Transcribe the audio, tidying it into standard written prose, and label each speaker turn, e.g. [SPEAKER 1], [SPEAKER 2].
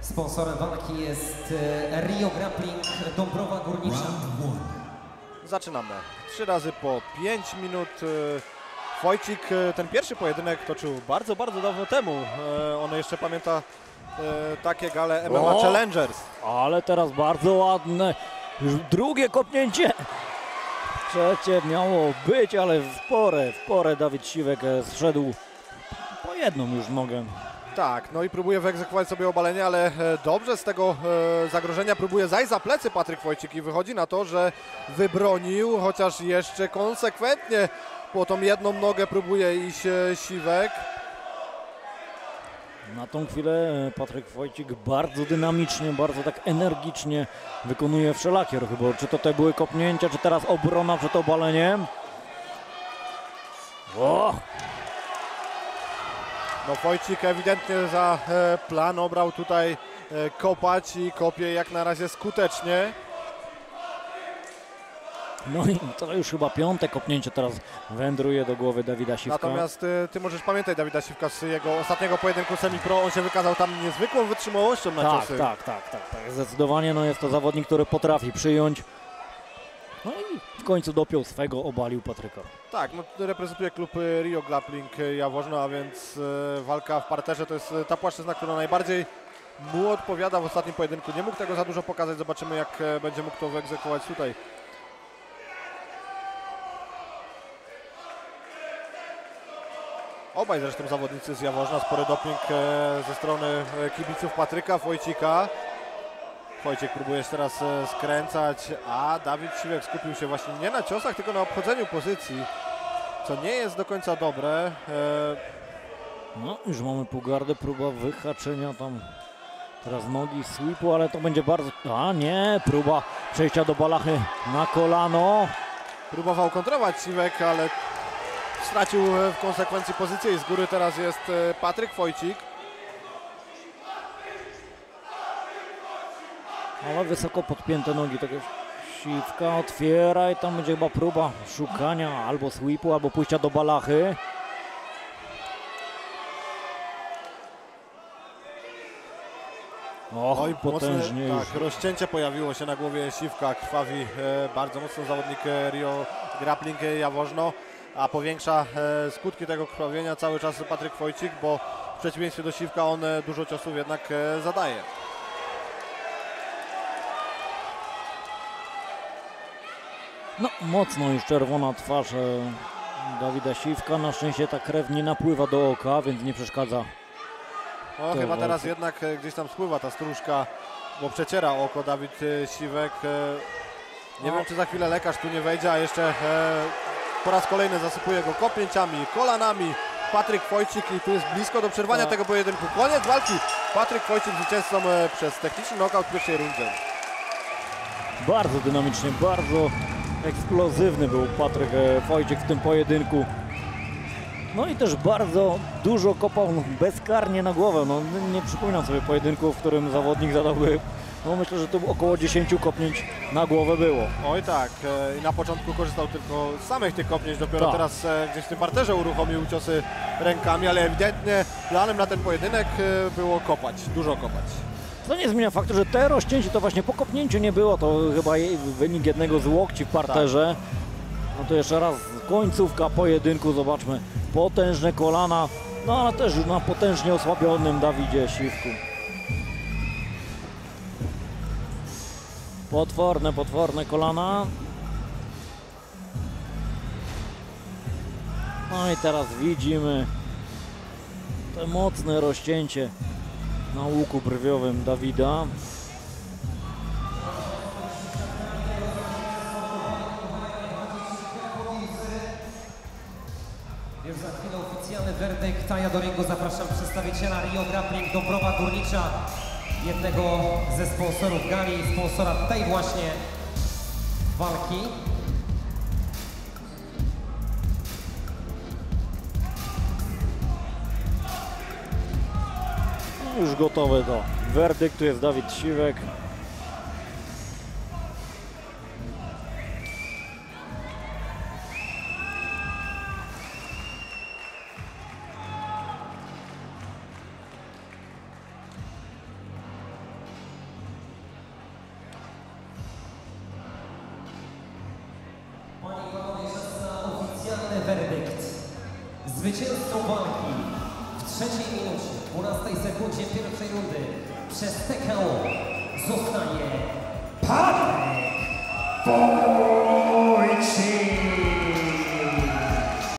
[SPEAKER 1] Sponsorem walki jest Rio Grappling Dąbrowa Górnicza.
[SPEAKER 2] Zaczynamy. 3 razy po 5 minut. Wojcik ten pierwszy pojedynek toczył bardzo dawno temu. On jeszcze pamięta takie gale MMA Challengers.
[SPEAKER 3] Ale teraz bardzo ładne. Już drugie kopnięcie. Trzecie miało być, ale w porę Dawid Siwek zszedł po jedną już nogę.
[SPEAKER 2] Tak, no i próbuje wyegzekwować sobie obalenie, ale dobrze z tego zagrożenia próbuje zajść za plecy Patryk Wojcik i wychodzi na to, że wybronił, chociaż jeszcze konsekwentnie po tą jedną nogę próbuje iść Siwek.
[SPEAKER 3] Na tą chwilę Patryk Wojcik bardzo dynamicznie, bardzo tak energicznie wykonuje wszelakie ruchy, bo czy to te były kopnięcia, czy teraz obrona przed obaleniem. O!
[SPEAKER 2] No Wojcik ewidentnie za plan obrał tutaj kopać i kopie jak na razie skutecznie.
[SPEAKER 3] No i to już chyba piąte kopnięcie teraz wędruje do głowy Dawida Siwka.
[SPEAKER 2] Natomiast ty możesz pamiętać Dawida Siwka z jego ostatniego pojedynku semi-pro. On się wykazał tam niezwykłą wytrzymałością na ciosy.
[SPEAKER 3] Tak. Zdecydowanie no jest to zawodnik, który potrafi przyjąć. No i w końcu dopiął swego, obalił Patryka.
[SPEAKER 2] Tak, no reprezentuje klub Rio Grappling Jaworzno, a więc walka w parterze to jest ta płaszczyzna, która najbardziej mu odpowiada w ostatnim pojedynku. Nie mógł tego za dużo pokazać, zobaczymy jak będzie mógł to wyegzekwować tutaj. Obaj zresztą zawodnicy z Jaworzna, spory doping ze strony kibiców Patryka Wojcika. Wojciek próbuje jeszcze raz skręcać, a Dawid Siwek skupił się właśnie nie na ciosach, tylko na obchodzeniu pozycji, co nie jest do końca dobre.
[SPEAKER 3] No już mamy półgardę, próba wyhaczenia tam teraz nogi, sweepu, ale to będzie bardzo... A nie, próba przejścia do balachy na kolano.
[SPEAKER 2] Próbował kontrować Siwek, ale stracił w konsekwencji pozycję i z góry teraz jest Patryk Wojcik.
[SPEAKER 3] Ale wysoko podpięte nogi tego Siwka, otwiera i tam będzie chyba próba szukania albo sweepu, albo pójścia do balachy.
[SPEAKER 2] Oj,
[SPEAKER 3] potężnie
[SPEAKER 2] mocne,
[SPEAKER 3] już.
[SPEAKER 2] tak, rozcięcie pojawiło się na głowie Siwka, krwawi bardzo mocno zawodnik Rio Grappling Jaworzno, a powiększa skutki tego krwawienia cały czas Patryk Wojcik, bo w przeciwieństwie do Siwka on dużo ciosów jednak zadaje.
[SPEAKER 3] No mocno już czerwona twarz Dawida Siwka, na szczęście ta krew nie napływa do oka, więc nie przeszkadza.
[SPEAKER 2] No chyba teraz jednak gdzieś tam spływa ta stróżka, bo przeciera oko Dawid Siwek. Nie wiem, czy za chwilę lekarz tu nie wejdzie, a jeszcze po raz kolejny zasypuje go kopnięciami, kolanami Patryk Wojcik i tu jest blisko do przerwania tego pojedynku. Koniec walki. Patryk Wojcik zwycięzcą przez techniczny knockout w pierwszej rundzie.
[SPEAKER 3] Bardzo dynamicznie, bardzo eksplozywny był Patryk Wojcik w tym pojedynku. No i też bardzo dużo kopał bezkarnie na głowę. No, nie przypominam sobie pojedynku, w którym zawodnik zadałby, no myślę, że tu około 10 kopnięć na głowę było.
[SPEAKER 2] Oj tak, i na początku korzystał tylko z samych tych kopnięć, dopiero teraz gdzieś w tym parterze uruchomił ciosy rękami, ale ewidentnie planem na ten pojedynek było kopać, dużo kopać.
[SPEAKER 3] To nie zmienia faktu, że te rozcięcie to właśnie po kopnięciu nie było, to chyba wynik jednego z łokci w parterze. Tak. No to jeszcze raz końcówka pojedynku, zobaczmy, potężne kolana, no ale też już na potężnie osłabionym Dawidzie Siwku. Potworne kolana. No i teraz widzimy to mocne rozcięcie na łuku brwiowym Dawida.
[SPEAKER 1] Już za chwilę oficjalny werdykt, a ja do ringu zapraszam przedstawiciela Rio Grappling Dąbrowa Górnicza, jednego ze sponsorów gali, sponsora tej właśnie walki.
[SPEAKER 3] Już gotowy do werdyktu jest Dawid Siwek.
[SPEAKER 1] werdykt. Zwycięzcą walki w 3. minucie, 12 sekundzie pierwszej rundy przez TKO zostaje Patryk